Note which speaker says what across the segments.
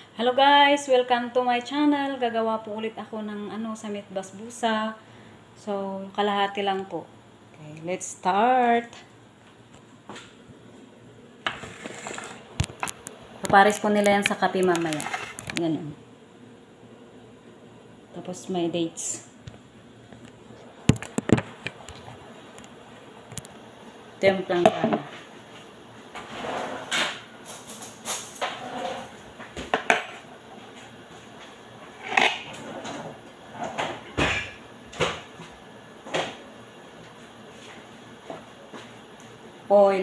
Speaker 1: Hello guys, welcome to my channel. Gagawa po ulit ako ng samit basbusa. So, kalahati lang po. Okay, let's start. Papares ko nila yan sa kape mamaya. Ganun. Tapos may dates. Ito yung planggana. Oil.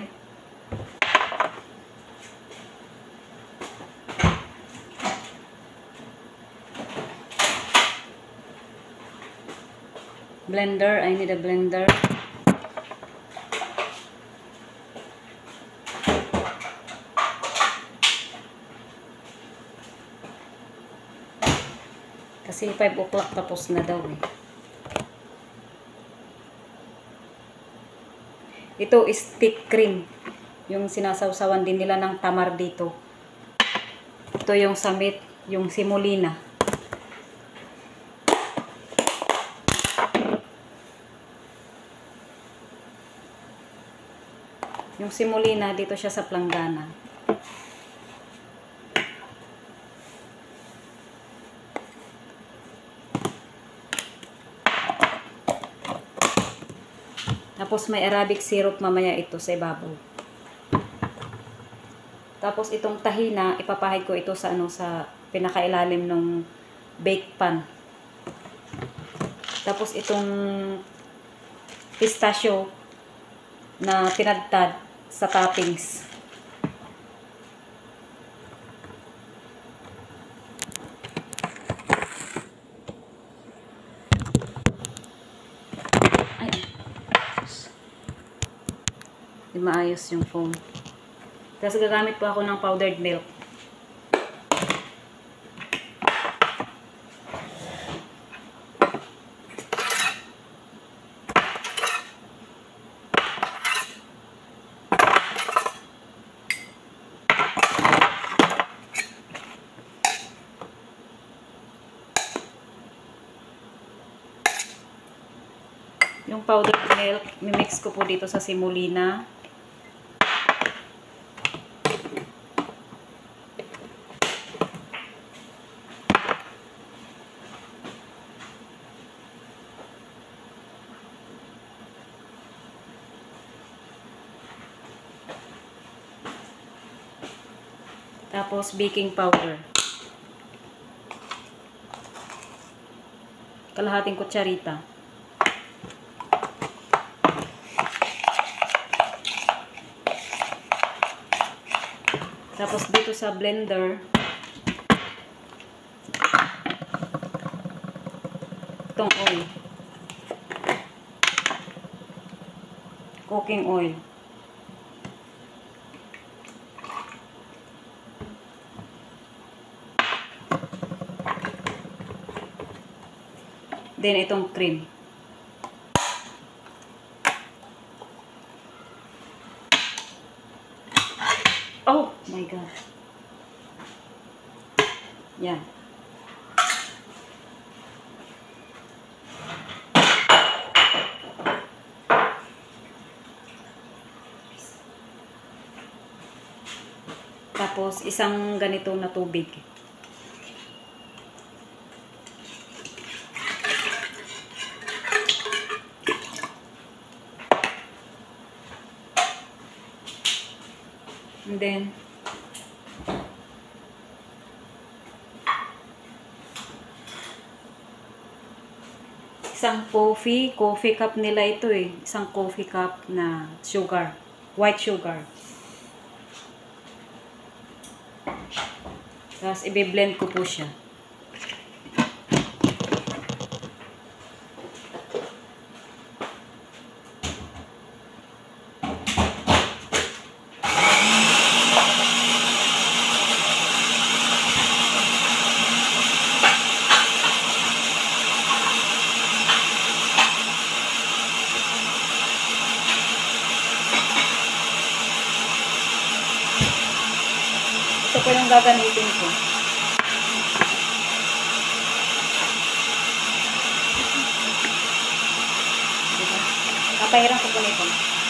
Speaker 1: Blender. I need a blender. Kasi 5 o'clock tapos na daw eh. Ito is thick cream. Yung sinasawsawan din nila ng tamar dito. Ito yung samit, yung semolina. Yung semolina, dito siya sa planggana. Tapos may Arabic syrup mamaya ito sa ibabaw. Tapos itong tahina, ipapahid ko ito sa sa pinakailalim ng bake pan. Tapos itong pistachio na pinagtad sa toppings. Di maayos yung foam. Tapos gagamit po ako ng powdered milk. Yung powdered milk, mimix ko po dito sa semolina. Tapos baking powder. Kalahating kutsarita. Tapos dito sa blender, itong oil. Cooking oil. Then itong cream. Oh my God. Yan. Tapos isang ganito na tubig. And then, isang coffee cup nila ito eh. Isang coffee cup na sugar. White sugar. Tapos, i-blend ko po siya. Ito po yung gagamitin ko. Napahirang ko po nito.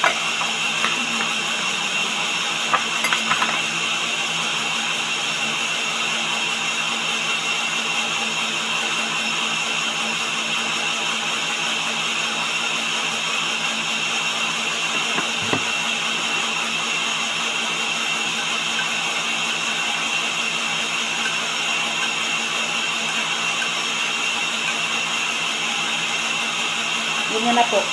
Speaker 1: Ganyan na po.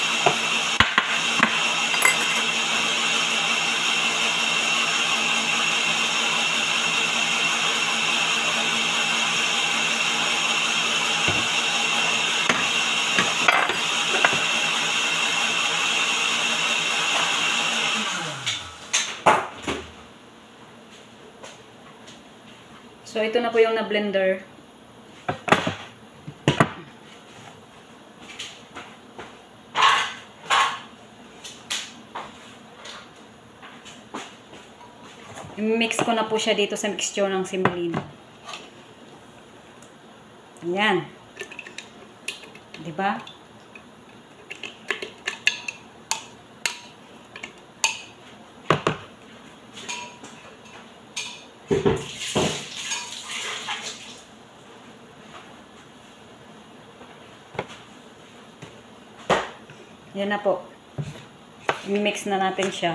Speaker 1: So, ito na po yung na-blender. I-mix ko na po siya dito sa mixture ng semolina. Ayan. Diba? Yan na po. I-mix na natin siya.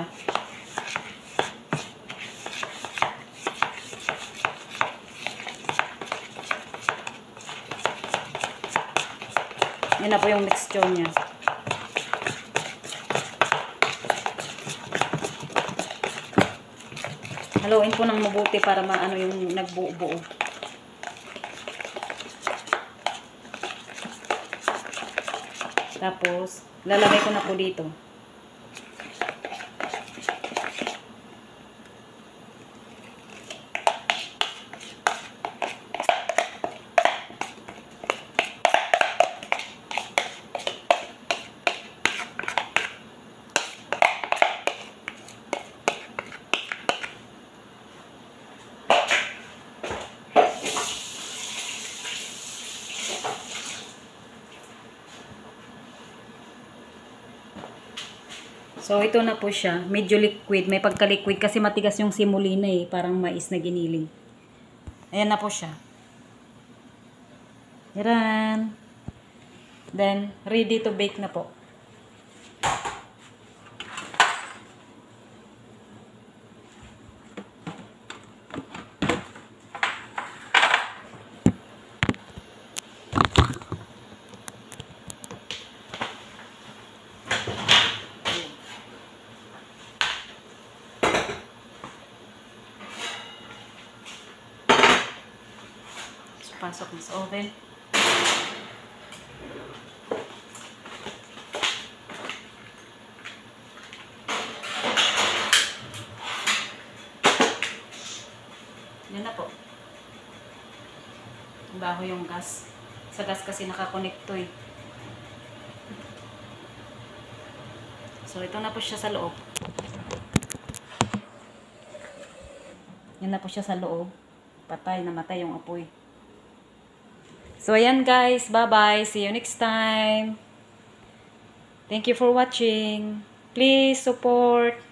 Speaker 1: Yan na po yung mixture niya. Haluin po ng mabuti para maano yung nagbuo-buo. Tapos, lalagay ko na po dito. So, ito na po siya. Medyo liquid. May pagka-liquid kasi matigas yung semolina eh. Parang mais na giniling. Ayan na po siya. Yan. Then, ready to bake na po. Pasok mo sa oven. Yan na po. Baho yung gas. Sa gas kasi nakakonect to eh. So, ito na po siya sa loob. Yan na po siya sa loob. Patay, namatay yung apoy. So, ayan guys. Bye-bye. See you next time. Thank you for watching. Please support